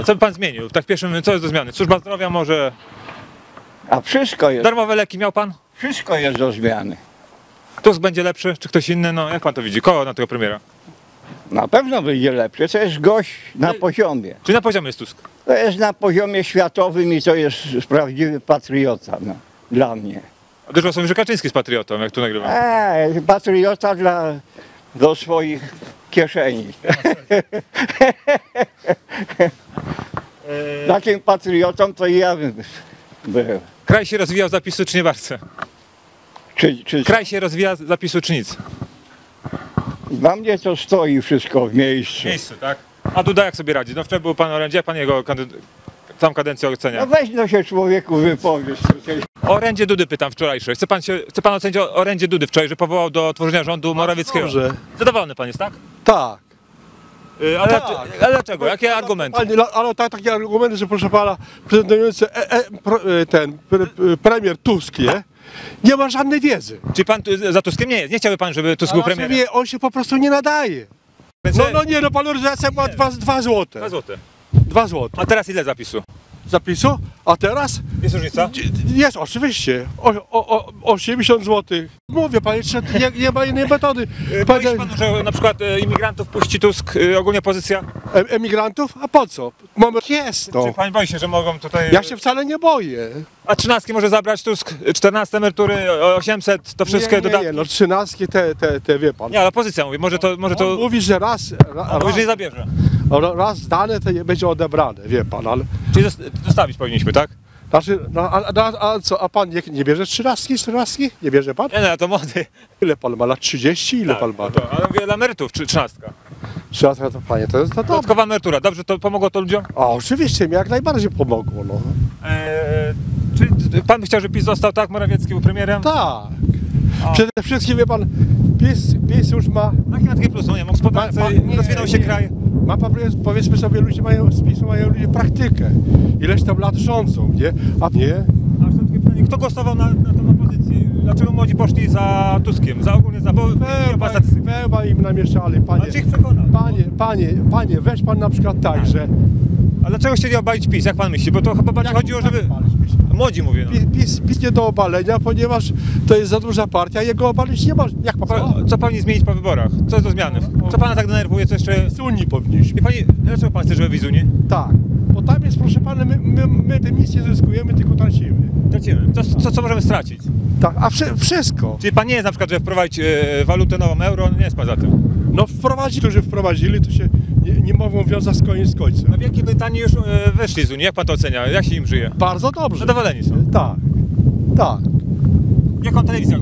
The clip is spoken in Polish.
Co by pan zmienił? Tak pierwszym, co jest do zmiany? Służba zdrowia może... A wszystko jest, Darmowe leki miał pan? wszystko jest do zmiany. Tusk będzie lepszy, czy ktoś inny? No jak pan to widzi? Kogo na tego premiera? Na pewno będzie lepsze. To jest gość na poziomie. Czy na poziomie jest Tusk? To jest na poziomie światowym i to jest prawdziwy patriota, no, dla mnie. A dużo są, że Kaczyński jest patriotą, jak tu nagrywam. Patriota do swoich kieszeni. Takim patriotą to ja bym był. Kraj się rozwijał z zapisu, czy nie bardzo? Czy Kraj się rozwija z zapisu, czy nic? dla mnie to stoi wszystko w miejscu. W miejscu, tak? A Duda jak sobie radzi? No wczoraj był pan orędzie, jak pan jego całą kadencję ocenia? No weź no się człowieku wypowiedz. O orędzie Dudy pytam wczorajsze. Chce pan ocenić o orędzie Dudy wczoraj, że powołał do tworzenia rządu Morawieckiego? Dobrze. Zadowolony pan jest, tak? Tak. Ale, Tak. ale dlaczego? Jakie argumenty? Ale takie argumenty, że proszę pana, prezentujący premier Tusk nie ma żadnej wiedzy. Czy pan za Tuskiem nie jest? Nie chciałby pan, żeby Tusk był premierem? On się po prostu nie nadaje. No polaryzacja była 2 złote. 2 złote. 2 złote. A teraz ile zapisu? Zapisu? A teraz? Jest różnica? Jest oczywiście. 80 zł. Mówię panie, nie ma innej metody. Boi się pan, że na przykład imigrantów puści Tusk, ogólnie opozycja? Emigrantów? A po co? Moment jest to. Czy pan boi się, że mogą tutaj... Ja się wcale nie boję. A 13 może zabrać Tusk, 14 emerytury, 800, to wszystkie dodatki? No 13 te wie pan. Nie, ale opozycja mówi, może to... On mówi, że raz Mówi, że nie zabierze. dane to nie będzie odebrane, wie pan, ale... Czyli zostawić powinniśmy, tak? Znaczy, a co, a pan nie bierze 13, 14? Nie bierze pan? Nie, to młody. Ile pan ma lat? 30? Ile pan ma? Ale mówię dla emerytów, 13. 13 to panie, to jest to dobrze. Dodatkowa emerytura, dobrze to pomogło to ludziom? A oczywiście, mi jak najbardziej pomogło, no. Czy pan by chciał, żeby PiS został, tak? Morawiecki był premierem? Tak. Przede wszystkim, wie pan, PiS już ma... Jaki ma taki plus? No nie, mógł gospodarce, rozwinął się kraj. Ma, powiedzmy sobie, ludzie mają, z PiS-u mają ludzie praktykę. Ileś tam lat rządzą, nie? A nie? A jeszcze takie pytanie, kto głosował na tę opozycję? Dlaczego młodzi poszli za Tuskiem? Ogólnie za... Wełba im namieszali, panie. A czy ich przekonał? Panie, weź pan na przykład tak, że... A dlaczego chcieli obalić PiS, jak pan myśli? Bo to chyba bardziej chodziło, żeby... Młodzi mówię, no. PiS nie do obalenia, ponieważ to jest za duża partia, jego obalić nie można. Jak pan? Co powinni zmienić po wyborach? Co jest do zmiany? Co pana tak denerwuje? Co jeszcze... Z Unii powinniśmy. I pani, dlaczego pan chce, żeby wyjść z Unii? Tak, bo tam jest, proszę pana, my tym nic nie zyskujemy, tylko tracimy. Tracimy. Co możemy stracić? Tak, a wszystko. Czyli pan nie jest na przykład, że wprowadzić walutę nową, euro, nie jest pan za tym? No którzy wprowadzili, to się nie mogą wiązać z koniec z końcem. Na Wielkiej Brytanii już wyszli z Unii. Jak pan to ocenia? Jak się im żyje? Bardzo dobrze. Zadowoleni są. Tak, tak. Jaką telewizję